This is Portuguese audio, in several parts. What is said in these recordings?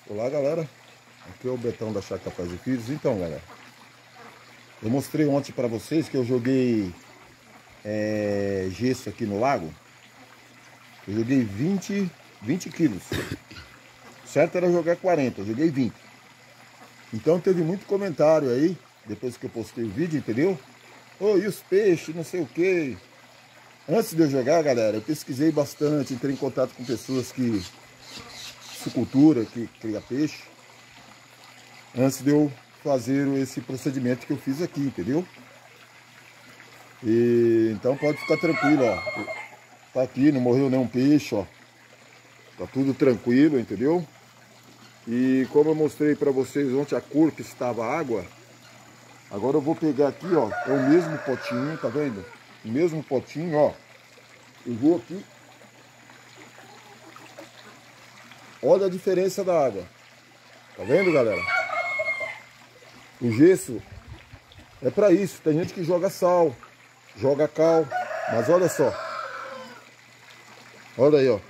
Olá, galera, aqui é o Betão da Chácara Paz e Filhos. Então, galera, eu mostrei ontem para vocês que eu joguei gesso aqui no lago. Eu joguei 20 quilos. Certo era jogar 40, eu joguei 20. Então teve muito comentário aí, depois que eu postei o vídeo, entendeu? Ô, e os peixes, não sei o que. Antes de eu jogar, galera, eu pesquisei bastante, entrei em contato com pessoas que piscicultura, que cria peixe, antes de eu fazer esse procedimento que eu fiz aqui, entendeu? E então pode ficar tranquilo, ó. Tá aqui, não morreu nenhum peixe, ó. Tá tudo tranquilo, entendeu? E como eu mostrei para vocês ontem a cor que estava a água, agora eu vou pegar aqui, ó, é o mesmo potinho, tá vendo? O mesmo potinho, ó. Eu vou aqui. Olha a diferença da água. Tá vendo, galera? O gesso é para isso. Tem gente que joga sal, joga cal, mas olha só. Olha aí, ó.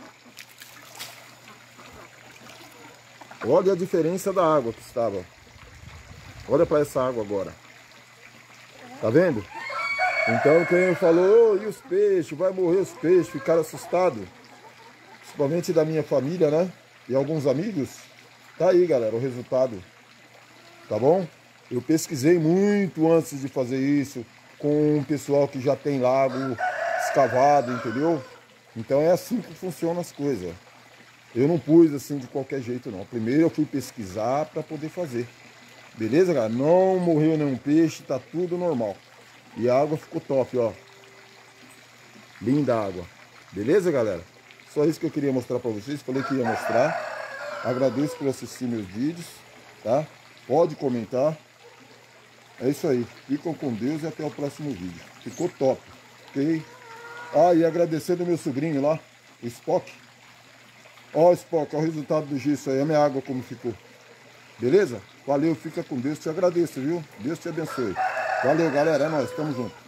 Olha a diferença da água que estava. Olha para essa água agora. Tá vendo? Então quem falou, oh, e os peixes? Vai morrer os peixes? Ficaram assustados. Principalmente da minha família, né? E alguns amigos. Tá aí, galera, o resultado. Tá bom? Eu pesquisei muito antes de fazer isso, com um pessoal que já tem lago escavado, entendeu? Então é assim que funcionam as coisas. Eu não pus assim de qualquer jeito, não. Primeiro eu fui pesquisar para poder fazer. Beleza, galera? Não morreu nenhum peixe, tá tudo normal. E a água ficou top, ó. Linda a água. Beleza, galera? Só isso que eu queria mostrar para vocês. Falei que ia mostrar. Agradeço por assistir meus vídeos, tá? Pode comentar. É isso aí. Ficam com Deus e até o próximo vídeo. Ficou top, ok? Ah, e agradecer do meu sobrinho lá, o Spock. Ó, Spock, olha o resultado do gesso aí. A minha água como ficou. Beleza? Valeu, fica com Deus. Te agradeço, viu? Deus te abençoe. Valeu, galera. É nóis. Tamo junto.